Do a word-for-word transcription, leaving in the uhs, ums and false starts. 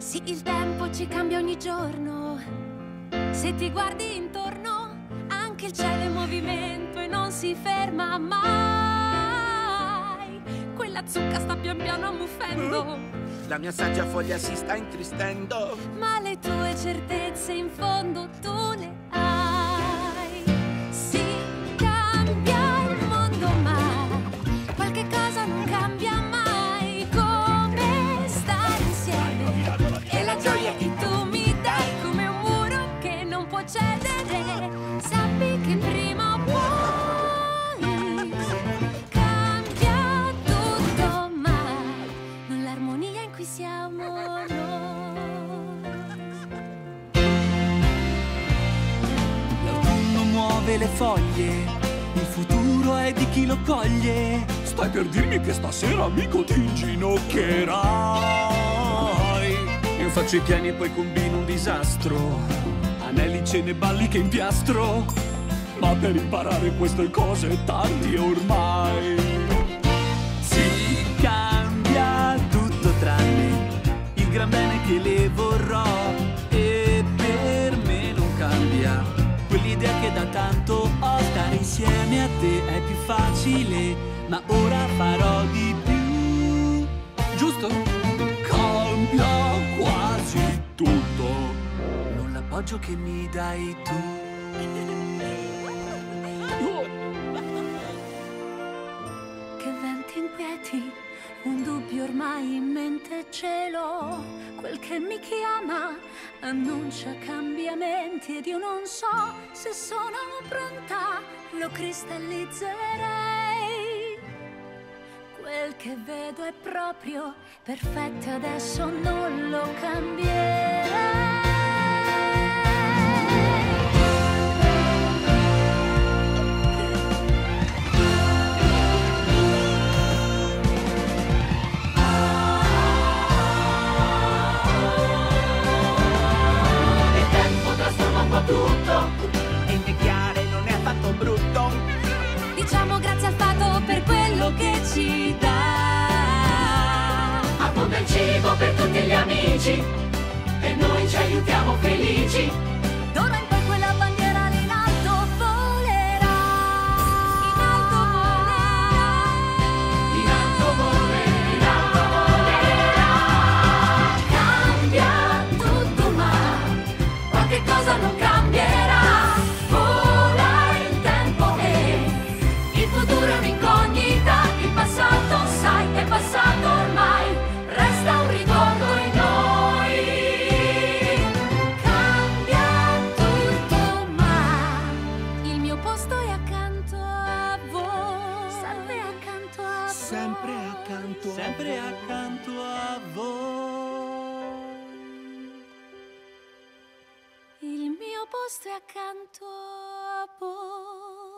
Sì, il tempo ci cambia ogni giorno. Se ti guardi intorno, anche il cielo è in movimento e non si ferma mai. Quella zucca sta pian piano ammuffendo. La mia saggia foglia si sta intristendo. Ma le tue certezze in fondo tu le hai. Sì, cambia il mondo, ma qualche cosa non cambia mai. Come stare insieme e la gioia che tu mi dai, come un muro che non può cedere. Sappi che prima o poi cambia tutto, ma non l'armonia in cui siamo noi. L'autunno muove le foglie, il futuro è di chi lo coglie. Stai per dirmi che stasera, amico, ti inginoccherai? Io faccio i piani e poi combino un disastro. Anelli, cene, balli che impiastro. Ma per imparare queste cose è tardi ormai. Si cambia tutto tranne il gran bene che le vorrò. E per me non cambia quell'idea che da tanto ho. Stare insieme a te è più facile, ma ora farò di più. Giusto? Cambia quasi tutto. Non l'appoggio che mi dai tu. Che venti inquieti, un dubbio ormai in mente ce l'ho. Quel che mi chiama annuncia cambiamenti ed io non so se sono pronta, lo cristallizzerei. Quel che vedo è proprio perfetto e adesso non lo cambierei. Tutto e invecchiare non è affatto brutto. Diciamo grazie al fato per quello che ci dà. Abbonda il cibo per tutti gli amici e noi ci aiutiamo felici. D'ora in poi quella bandiera lì in alto volerà. In alto volerà. In alto volerà, volerà. Cambia tutto, ma qualche cosa non cambierà. Vola il tempo e il futuro è un'incognita. Il passato, sai, è passato ormai. Resta un ricordo in noi. Cambia tutto, ma Il mio posto è accanto a voi. Sempre accanto a voi. Sempre accanto a Sempre accanto a voi. Il mio posto è accanto a voi.